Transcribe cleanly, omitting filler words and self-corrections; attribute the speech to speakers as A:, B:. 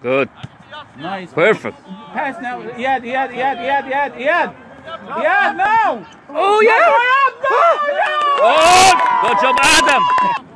A: Good.
B: Nice.
A: Perfect.
B: Pass now. Eyad, no!
A: Oh, yeah!
B: No!
A: Oh, good job, Adam!